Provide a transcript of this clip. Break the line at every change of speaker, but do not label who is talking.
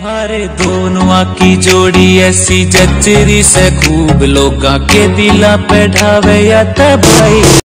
तुम्हारे दोनों की जोड़ी ऐसी जचरी से खूब लोगा के दिला पे ढावे या भाई।